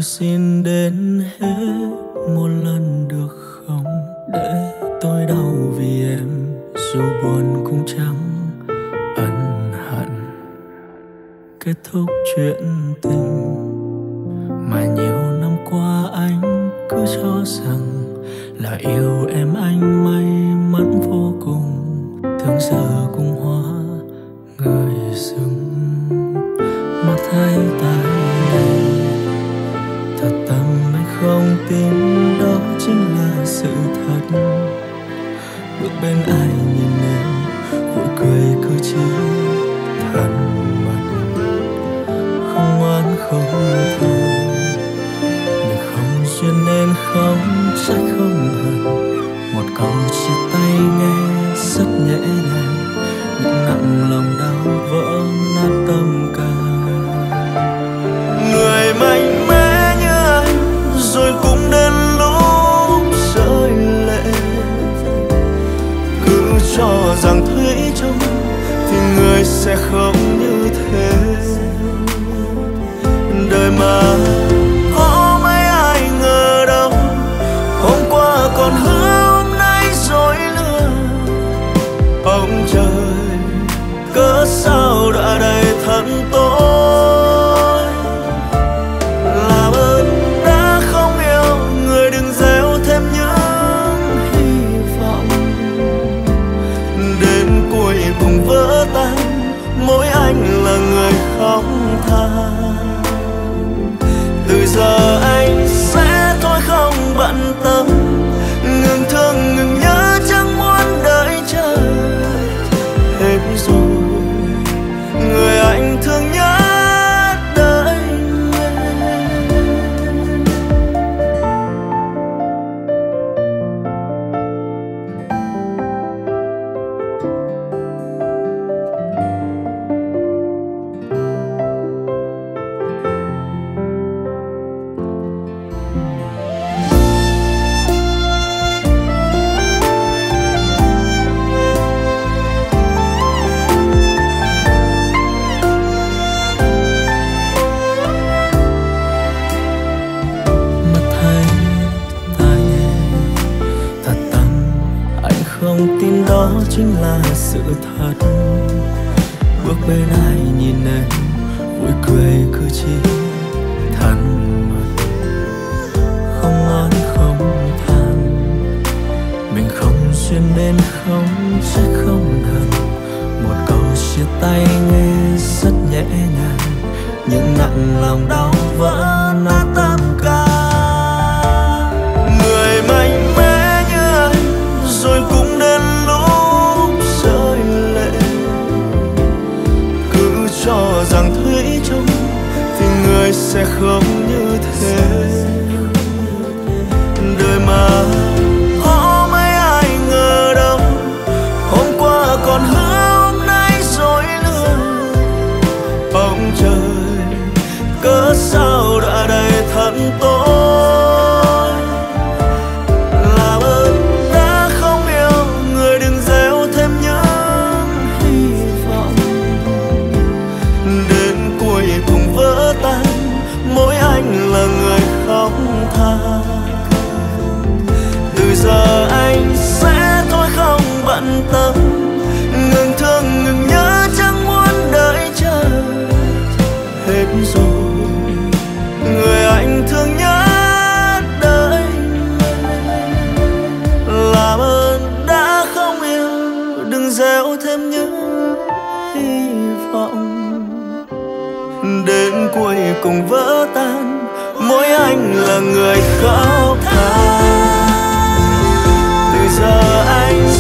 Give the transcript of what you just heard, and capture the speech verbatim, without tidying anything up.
xin đến hết một lần được không, để tôi đau vì em, dù buồn cũng chẳng ân hận. Kết thúc chuyện tình mà nhiều năm qua anh cứ cho rằng là yêu em, anh may mắn vô cùng. Thương giờ cùng hoa người dưng mà thay tay này. Thật tâm anh không tin đó chính là sự thật. Bước bên ai nhìn em vui cười cứ chỉ thân mật, không oán không thù. Mình không duyên nên không trách không hận. Một câu chia tay nghe rất nhẹ nhàng, nhưng nặng lòng đau vỡ nát tâm can. Người mạnh mẽ như anh rồi cũng đến lúc rơi lệ. Cứ cho rằng thủy chung thì người sẽ không như thế. Đời mà có mấy ai ngờ đâu, hôm qua còn hứa hôm nay dối lừa. Ông trời cớ sao đã đầy thân tôi. Làm ơn đã không yêu, người đừng gieo thêm những hy vọng. Đến cuối cùng vỡ tan, mỗi anh là người khóc than. Từ giờ anh sẽ thôi không bận tâm, ngừng thương ngừng nhớ chẳng muốn đợi chờ. Hết rồi người anh thương nhất đời chính là sự thật. Bước bên ai nhìn em vui cười cứ chỉ thân mật, không oán không than. Mình không duyên nên không trách không hận. Một câu chia tay nghe rất nhẹ nhàng, nhưng nặng lòng đau vỡ nát tâm can. Người mạnh mẽ như anh rồi cũng đến cho rằng thủy chung thì người sẽ không như thế. Đời mà có mấy ai ngờ đâu, hôm qua còn hứa hôm nay dối lừa. Ông trời cớ sao đã đầy thân tôi. Làm ơn đã không yêu, người đừng gieo thêm những hy vọng. Đến cuối cùng vỡ tan, mỗi anh là người khóc than. Từ giờ anh sẽ thôi không bận tâm, ngừng thương ngừng nhớ chẳng muốn đợi chờ. Hết rồi người anh thương nhất đời. Làm ơn đã không yêu, đừng gieo thêm những hy vọng. Đến cuối cùng vỡ tan, mỗi anh là người khóc than. Từ giờ anh